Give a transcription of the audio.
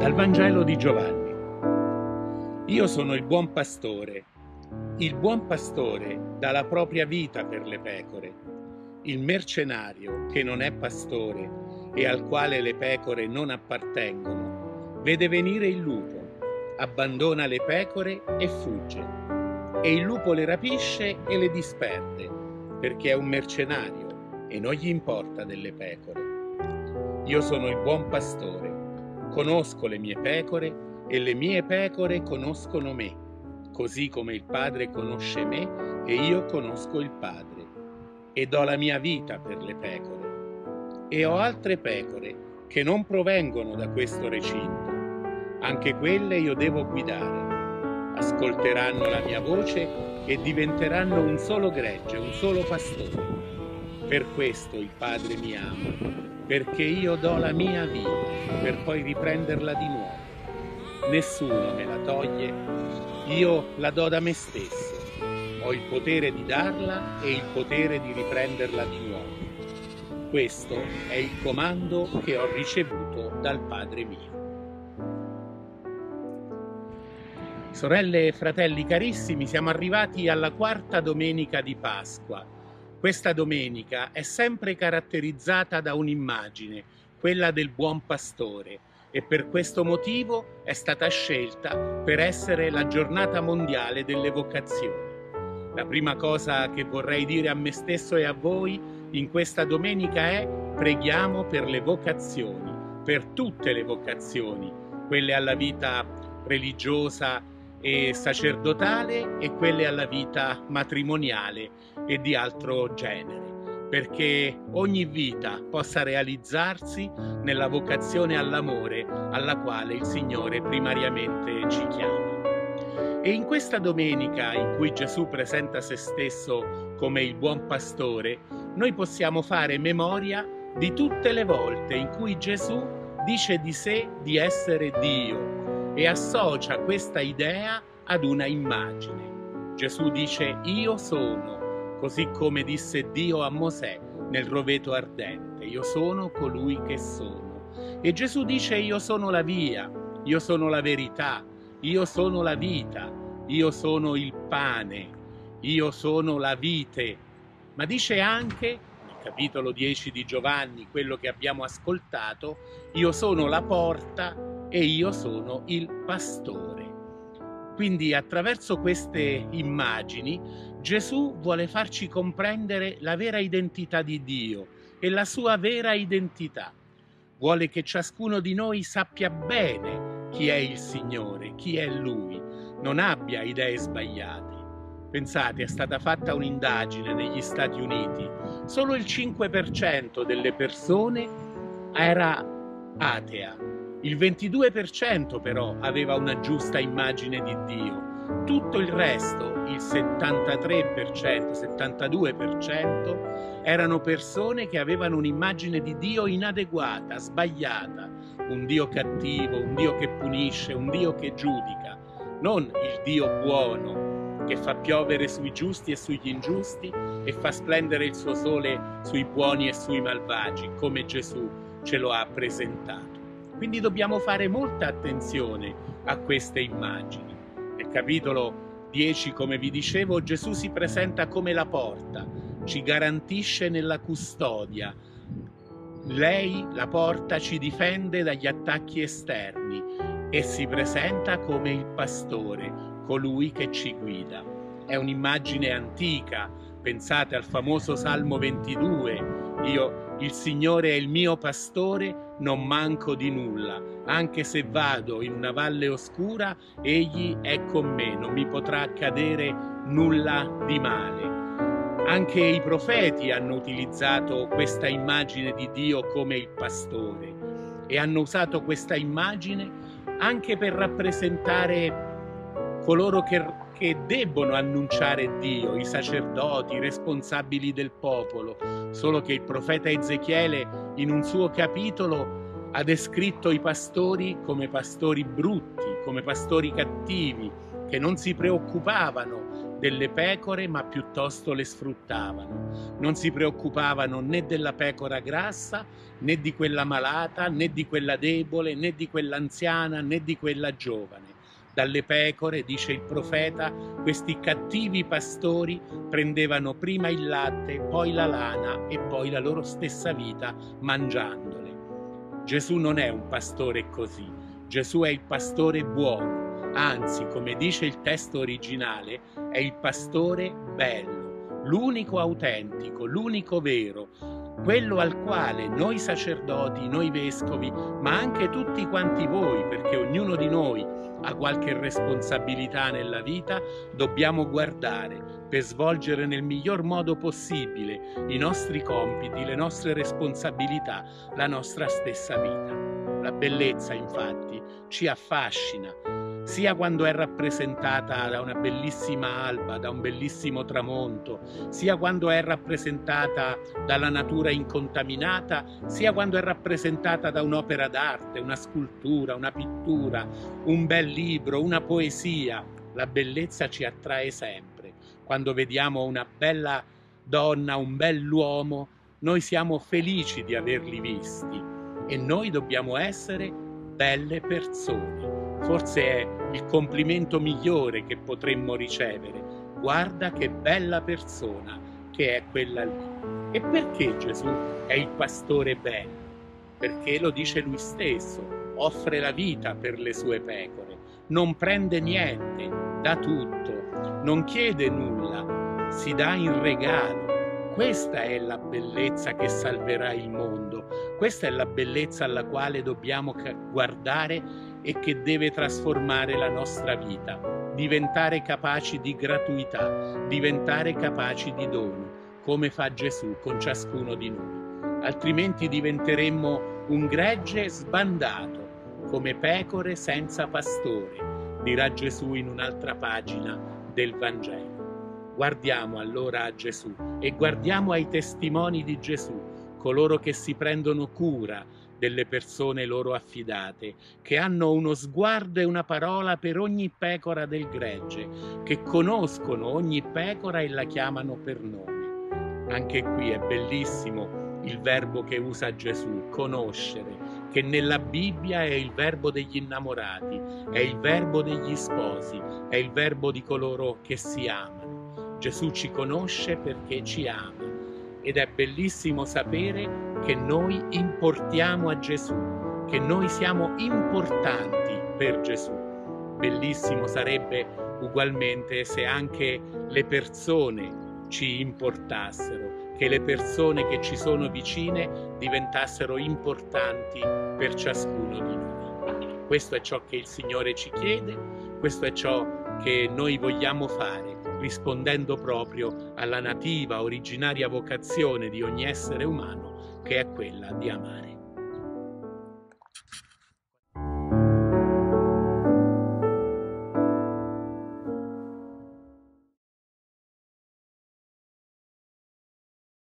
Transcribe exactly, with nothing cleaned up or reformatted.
Dal Vangelo di Giovanni. Io sono il buon pastore. Il buon pastore dà la propria vita per le pecore. Il mercenario, che non è pastore e al quale le pecore non appartengono, vede venire il lupo, abbandona le pecore e fugge. E il lupo le rapisce e le disperde, perché è un mercenario e non gli importa delle pecore. Io sono il buon pastore. Conosco le mie pecore e le mie pecore conoscono me, così come il Padre conosce me e io conosco il Padre, e do la mia vita per le pecore. E ho altre pecore che non provengono da questo recinto, anche quelle io devo guidare. Ascolteranno la mia voce e diventeranno un solo gregge, un solo pastore. Per questo il Padre mi ama, perché io do la mia vita per poi riprenderla di nuovo. Nessuno me la toglie, io la do da me stesso. Ho il potere di darla e il potere di riprenderla di nuovo. Questo è il comando che ho ricevuto dal Padre mio. Sorelle e fratelli carissimi, siamo arrivati alla quarta domenica di Pasqua. Questa domenica è sempre caratterizzata da un'immagine, quella del buon pastore, e per questo motivo è stata scelta per essere la giornata mondiale delle vocazioni. La prima cosa che vorrei dire a me stesso e a voi in questa domenica è: preghiamo per le vocazioni, per tutte le vocazioni, quelle alla vita religiosa e sacerdotale e quelle alla vita matrimoniale e di altro genere, perché ogni vita possa realizzarsi nella vocazione all'amore alla quale il Signore primariamente ci chiama. E in questa domenica in cui Gesù presenta se stesso come il buon pastore, noi possiamo fare memoria di tutte le volte in cui Gesù dice di sé di essere Dio e associa questa idea ad una immagine. Gesù dice: io sono, così come disse Dio a Mosè nel roveto ardente, io sono colui che sono. E Gesù dice: io sono la via, io sono la verità, io sono la vita, io sono il pane, io sono la vite. Ma dice anche, nel capitolo dieci di Giovanni, quello che abbiamo ascoltato, io sono la porta e io sono il pastore. Quindi attraverso queste immagini Gesù vuole farci comprendere la vera identità di Dio e la sua vera identità. Vuole che ciascuno di noi sappia bene chi è il Signore, chi è Lui, non abbia idee sbagliate. Pensate, è stata fatta un'indagine negli Stati Uniti, solo il cinque per cento delle persone era atea. Il ventidue per cento però aveva una giusta immagine di Dio. Tutto il resto, il settantatré per cento, settantadue per cento, erano persone che avevano un'immagine di Dio inadeguata, sbagliata. Un Dio cattivo, un Dio che punisce, un Dio che giudica. Non il Dio buono che fa piovere sui giusti e sugli ingiusti e fa splendere il suo sole sui buoni e sui malvagi, come Gesù ce lo ha presentato. Quindi dobbiamo fare molta attenzione a queste immagini. Nel capitolo dieci, come vi dicevo, Gesù si presenta come la porta, ci garantisce nella custodia. Lei, la porta, ci difende dagli attacchi esterni e si presenta come il pastore, colui che ci guida. È un'immagine antica, pensate al famoso Salmo ventidue, io il Signore è il mio pastore, non manco di nulla, anche se vado in una valle oscura, egli è con me, non mi potrà accadere nulla di male. Anche i profeti hanno utilizzato questa immagine di Dio come il pastore e hanno usato questa immagine anche per rappresentare coloro che che debbono annunciare Dio, i sacerdoti, i responsabili del popolo. Solo che il profeta Ezechiele in un suo capitolo ha descritto i pastori come pastori brutti, come pastori cattivi, che non si preoccupavano delle pecore, ma piuttosto le sfruttavano. Non si preoccupavano né della pecora grassa, né di quella malata, né di quella debole, né di quella anziana, né di quella giovane. Dalle pecore, dice il profeta, questi cattivi pastori prendevano prima il latte, poi la lana e poi la loro stessa vita mangiandole. Gesù non è un pastore così. Gesù è il pastore buono, anzi, come dice il testo originale, è il pastore bello, l'unico autentico, l'unico vero, quello al quale noi sacerdoti, noi vescovi, ma anche tutti quanti voi, perché ognuno di noi ha qualche responsabilità nella vita, dobbiamo guardare per svolgere nel miglior modo possibile i nostri compiti, le nostre responsabilità, la nostra stessa vita. La bellezza, infatti, ci affascina, sia quando è rappresentata da una bellissima alba, da un bellissimo tramonto, sia quando è rappresentata dalla natura incontaminata, sia quando è rappresentata da un'opera d'arte, una scultura, una pittura, un bel libro, una poesia. La bellezza ci attrae sempre. Quando vediamo una bella donna, un bell'uomo, noi siamo felici di averli visti e noi dobbiamo essere belle persone. Forse è il complimento migliore che potremmo ricevere. Guarda che bella persona che è quella lì. E perché Gesù è il pastore bello? Perché lo dice lui stesso, offre la vita per le sue pecore, non prende niente, dà tutto, non chiede nulla, si dà in regalo. Questa è la bellezza che salverà il mondo, questa è la bellezza alla quale dobbiamo guardare e che deve trasformare la nostra vita, diventare capaci di gratuità, diventare capaci di dono, come fa Gesù con ciascuno di noi. Altrimenti diventeremmo un gregge sbandato, come pecore senza pastore, dirà Gesù in un'altra pagina del Vangelo. Guardiamo allora a Gesù e guardiamo ai testimoni di Gesù, coloro che si prendono cura delle persone loro affidate, che hanno uno sguardo e una parola per ogni pecora del gregge, che conoscono ogni pecora e la chiamano per nome. Anche qui è bellissimo il verbo che usa Gesù, conoscere, che nella Bibbia è il verbo degli innamorati, è il verbo degli sposi, è il verbo di coloro che si amano. Gesù ci conosce perché ci ama ed è bellissimo sapere che noi importiamo a Gesù, che noi siamo importanti per Gesù. Bellissimo sarebbe ugualmente se anche le persone ci importassero, che le persone che ci sono vicine diventassero importanti per ciascuno di noi. Questo è ciò che il Signore ci chiede, questo è ciò che noi vogliamo fare, rispondendo proprio alla nativa, originaria vocazione di ogni essere umano, che è quella di amare.